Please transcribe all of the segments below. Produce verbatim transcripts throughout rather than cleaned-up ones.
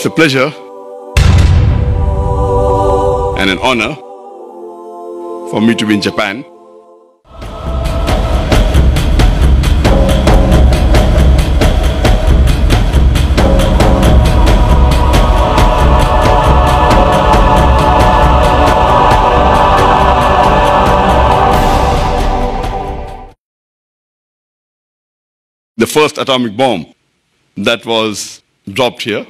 It's a pleasure and an honor for me to be in Japan. The first atomic bomb that was dropped here.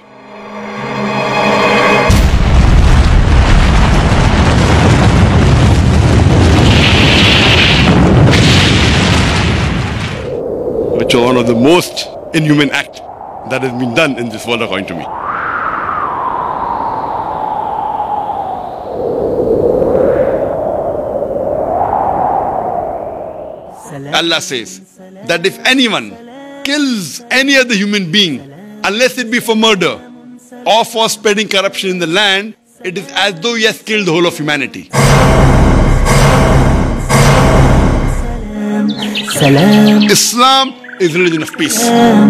Which was one of the most inhuman acts that has been done in this world, according to me. Allah says that if anyone kills any other human being, unless it be for murder or for spreading corruption in the land, it is as though he has killed the whole of humanity. Islam is religion of peace.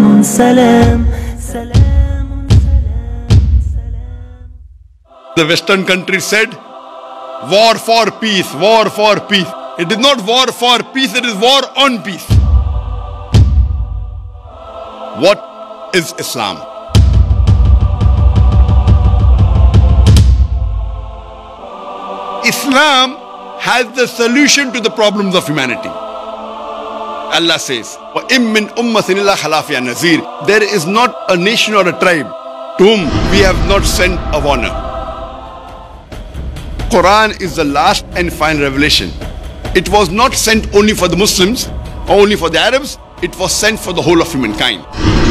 The Western countries said, war for peace, war for peace. It is not war for peace, it is war on peace. What is Islam? Islam has the solution to the problems of humanity. Allah says, وَإِن مِّنْ أُمَّةٍ إِلَّا خَلَا فِيهَا نَذِيرٌ. There is not a nation or a tribe to whom we have not sent a warner. Quran is the last and final revelation. It was not sent only for the Muslims or only for the Arabs. It was sent for the whole of humankind.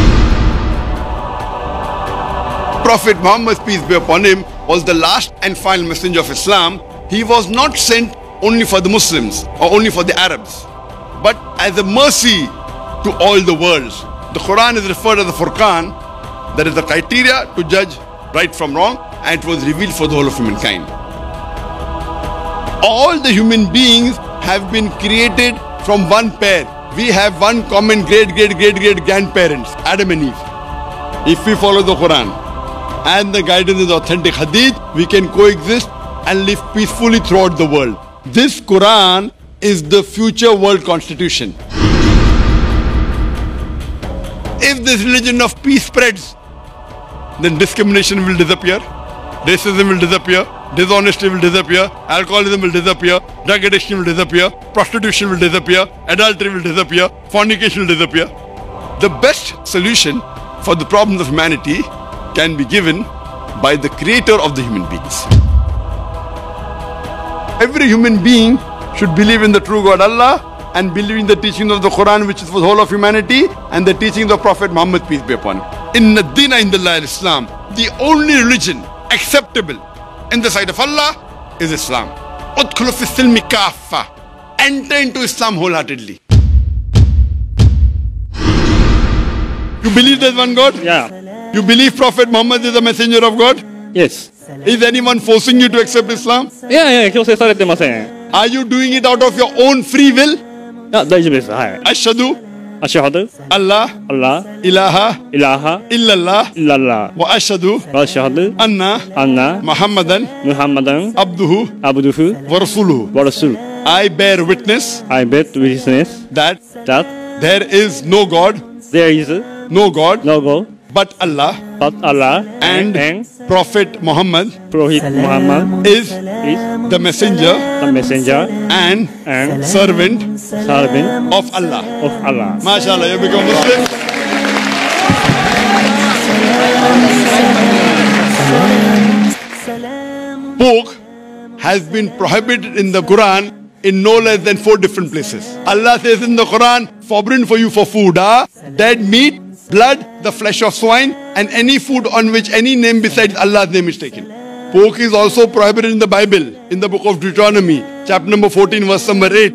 Prophet Muhammad, peace be upon him, was the last and final messenger of Islam. He was not sent only for the Muslims or only for the Arabs, but as a mercy to all the worlds. The Quran is referred as the Furqan, that is the criteria to judge right from wrong, and it was revealed for the whole of humankind. All the human beings have been created from one pair. We have one common great, great, great, great grandparents, Adam and Eve. If we follow the Quran and the guidance of the authentic Hadith, we can coexist and live peacefully throughout the world. This Quran is the future world constitution. If this religion of peace spreads, then discrimination will disappear, racism will disappear, dishonesty will disappear, alcoholism will disappear, drug addiction will disappear, prostitution will disappear, adultery will disappear, fornication will disappear. The best solution for the problems of humanity can be given by the creator of the human beings. Every human being should believe in the true God Allah and believe in the teachings of the Quran, which is for the whole of humanity, and the teachings of Prophet Muhammad, peace be upon him. Inna dina indallahi al-Islam. The only religion acceptable in the sight of Allah is Islam. Udkhulu fi silmi kaffa. Enter into Islam wholeheartedly. You believe there's one God? Yeah. You believe Prophet Muhammad is the messenger of God? Yes. Is anyone forcing you to accept Islam? いやいや、強制されてません。 Are you doing it out of your own free will? いや、大丈夫です。はい。 Ashhadu アシュハド、 Allah アッラ、 ilaha イラハ、 illallah イララ、 wa ashhadu アシュハド、 anna アンナ、 Muhammadan ムハンマダン、 abduhu アブドゥフ、 wa rasuluhu. ワラスル。 I bear witness I bet witness that that there is no God, there is no God no God but Allah, but Allah and and Prophet Muhammad Prophet Muhammad is is the messenger the messenger and and servant servant of Allah. of Allah. MashaAllah, you become Muslim. Pork has been prohibited in the Quran in no less than four different places. Allah says in the Quran, forbidden for you for food are dead meat, blood, the flesh of swine, and any food on which any name besides Allah's name is taken. Pork is also prohibited in the Bible, in the book of Deuteronomy, chapter number fourteen, verse number eight.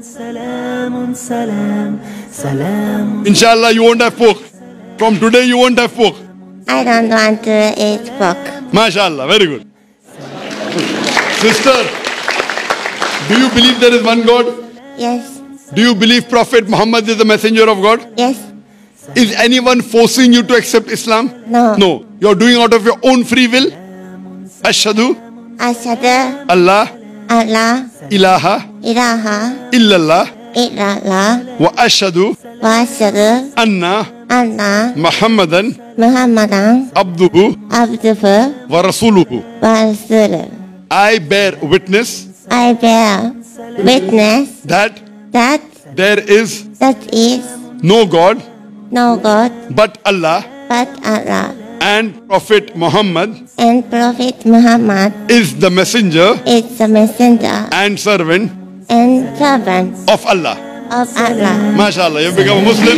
Inshallah, you won't have pork. From today, you won't have pork. I don't want to eat pork. MashaAllah, very good. Sister, do you believe there is one God? Yes, Do you believe Prophet Muhammad is the messenger of God? yes, Is anyone forcing you to accept Islam? No. No. You're doing out of your own free will. Ashhadu Ashhadu Allah Allah ilaha ilaha illallah illallah wa ashhadu wa ashhadu anna anna Muhammadan Muhammadan abduhu abduhu wa rasuluhu. wa rasuluhu. I bear witness I bear witness that that there is that is no God no God but Allah, but Allah, and Prophet Muhammad and Prophet Muhammad is the messenger is the messenger and servant and servant of Allah. of Allah. MashaAllah, you've become a Muslim.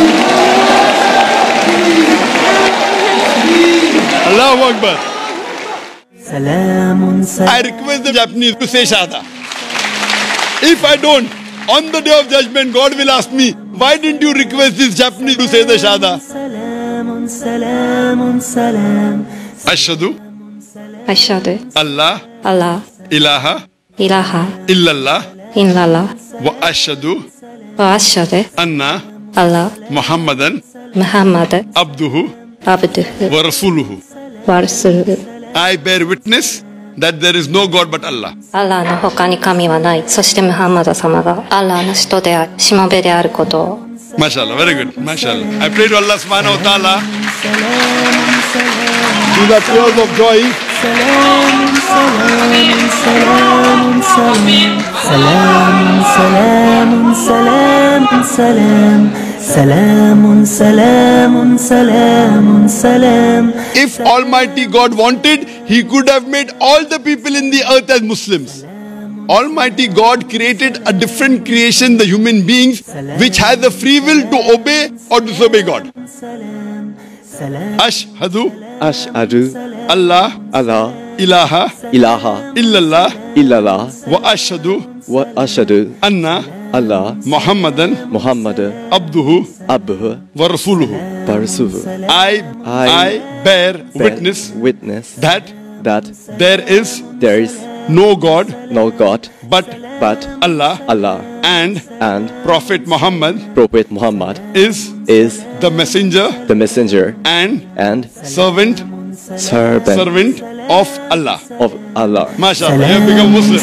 Allahu Akbar. I request the Japanese to say Shahada. If I don't, on the day of judgment, God will ask me, why didn't you request this Japanese to say the Shahada? Ashhadu Ashhadu Allah Allah ilaha ilaha illallah illallah wa ashhadu wa ashhadu anna Allah Muhammadan Muhammad abduhu abduhu wa rasuluhu. wa rasuluhu. I bear witness that there is no God but Allah. アラーの他に神はない。そしてムハンマド様がアラーの使徒である、しもべであることを。 MashaAllah, very good. MashaAllah. I pray to Allah subhanahu wa ta'ala through the tears of joy. If Almighty God wanted, He could have made all the people in the earth as Muslims. Almighty God created a different creation, the human beings, which has the free will to obey or disobey God. Ashhadu Ashhadu Allah Allah ilaha ilaha illallah illallah wa ashhadu wa ashhadu anna Allah Muhammadan Muhammad abduhu abduhu wa rasuluhu. wa rasuluhu. I, I I bear bear witness witness that that there is there is no God no God but but Allah, Allah, and and Prophet Muhammad Prophet Muhammad is is the messenger the messenger and and servant servant servant of Allah. of Allah. MashaAllah, you have become Muslim.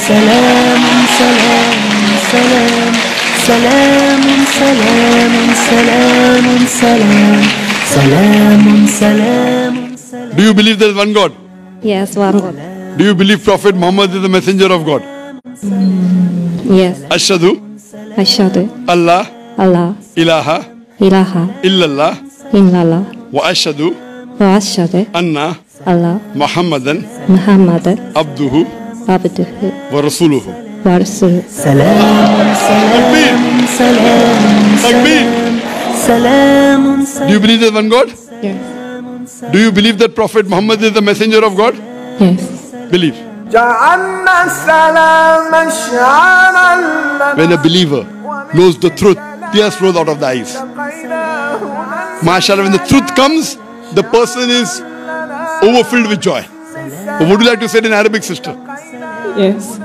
Do you believe there is one God? Yes, one God. Do you believe Prophet Muhammad is the messenger of God? Yes. Ashhadu Ashhadu Allah Allah ilaha ilaha illallah illallah wa ashhadu wa ashhadu anna Allah Muhammadan Muhammad abduhu abduhu wa rasuluhu. wa rasuluhu. Takbir! Takbir! Do you believe there is one God? Yes. Do you believe that Prophet Muhammad is the messenger of God? Yes. Believe. جعلنا السلام شعارا When a believer knows the truth, tears flows out of the eyes. MashaAllah, when the truth comes, the person is overfilled with joy. What would you like to say in Arabic, sister? Yes.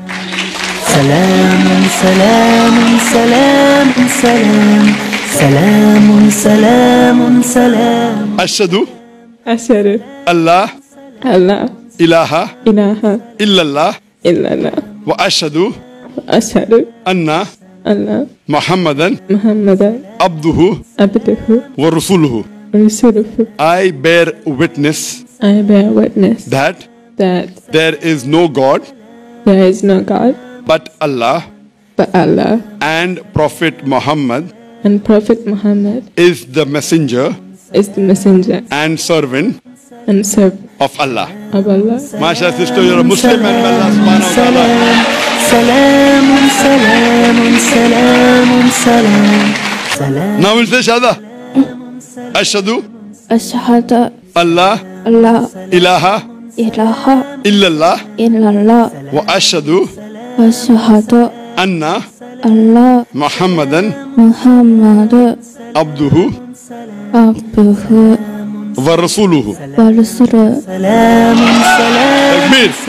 سلام سلام سلام سلام سلام سلام سلام Ashhadu Ashhadu Allah Allah ilaha ilaha illallah illallah wa ashhadu ashhadu anna Allah Muhammadan Muhammadan abduhu abduhu wa rasuluhu. wa rasuluhu. I bear witness I bear witness that that there is no God there is no God but Allah, but Allah, and Prophet Muhammad and Prophet Muhammad is the messenger is the messenger and servant and servant of Allah. of Allah. Masha, sister, you're a Muslim and may Allah subhanahu wa ta'ala. سلام سلام سلام سلام سلام Now we'll say Shahada. Ashhadu Ashhadu Allah Allah ilaha ilaha illallah illallah wa ashhadu ashhadu anna Allah Muhammadan Muhammad abduhu abduhu wa rasuluhu. wa rasuluhu. Takbir.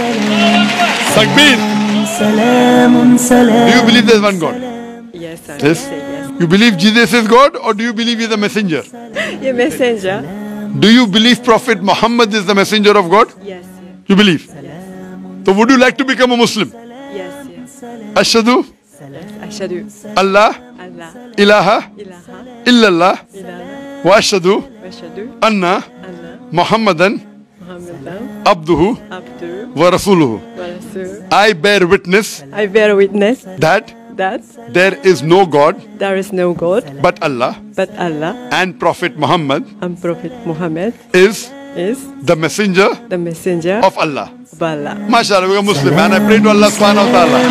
Takbir. سلام Do you سلام believe there's one God? Yes, I Yes. say yes. You believe Jesus is God or do you believe He is a messenger? Yeah, messenger. Do you believe Prophet Muhammad is the messenger of God? Yes, yes, You believe? So would you like to become a Muslim? yes, yes. Ashhadu Ashhadu Allah Allah ilaha ilaha illallah illallah wa ashhadu wa ashhadu anna anna Muhammadan Muhammadan abduhu abduhu wa rasuluhu. wa rasuluh. I bear witness I bear witness that that there is no God there is no God but Allah but Allah, and Prophet Muhammad and Prophet Muhammad is is the messenger the messenger of Allah. of Allah. MashaAllah, we are Muslim and I pray to Allah subhanahu wa ta'ala.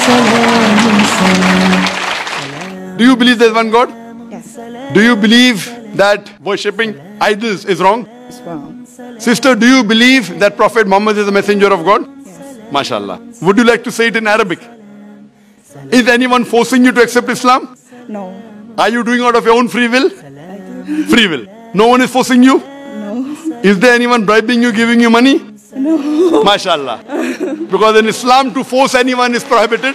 Do you believe there is one God? Yes. Do you believe that worshipping idols is wrong? It's wrong. Sister, do you believe that Prophet Muhammad is the messenger of God? Yes. MashaAllah. Would you like to say it in Arabic? Is anyone forcing you to accept Islam? No. Are you doing out of your own free will? Free will. No one is forcing you? No. Is there anyone bribing you, giving you money? No. MashaAllah. Because in Islam to force anyone is prohibited.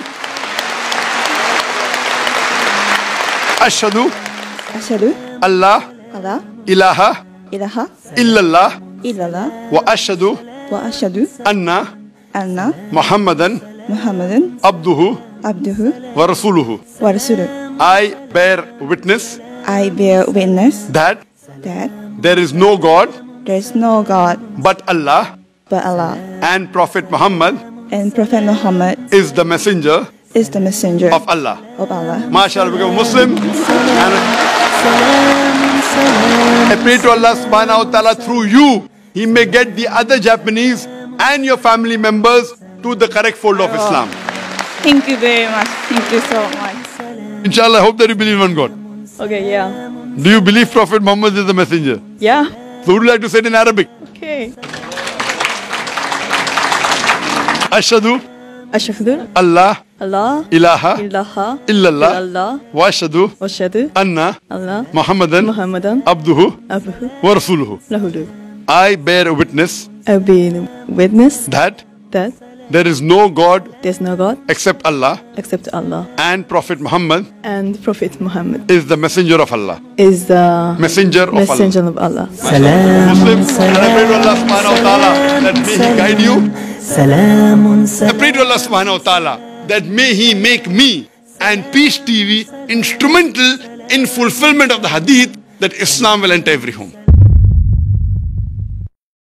Ashhadu Ashhadu Allah Allah ilaha ilaha illallah illallah wa ashhadu wa ashhadu anna anna Muhammadan Muhammadan abduhu abduhu wa rasuluhu. wa rasuluh. I bear witness I bear witness that that there is no God there is no God but Allah but Allah, and Prophet Muhammad and Prophet Muhammad is the messenger is the messenger of Allah. of Allah. MashaAllah, become a Muslim. And I pray to Allah subhanahu wa ta'ala through you, He may get the other Japanese and your family members to the correct fold of Islam. Thank you very much. Thank you so much. Inshallah, I hope that you believe in one God. Okay, yeah. Do you believe Prophet Muhammad is the messenger? Yeah. So would you like to say it in Arabic? Okay. Ashhadu Ashhadu Allah Allah ilaha ilaha illallah illallah wa ashhadu wa ashhadu anna Allah Muhammadan Muhammadan abduhu abduhu wa rasuluhu. lahu. I bear witness I bear witness that that there is no God there's no God except Allah except Allah, and Prophet Muhammad and Prophet Muhammad is the messenger of Allah. is the Messenger of messenger of Allah. سلام Muslim, and I pray to Allah subhanahu wa ta'ala that may He guide you. سلام I سلام pray to Allah subhanahu wa ta'ala that may He make me and Peace T V instrumental in fulfillment of the hadith that Islam will enter every home.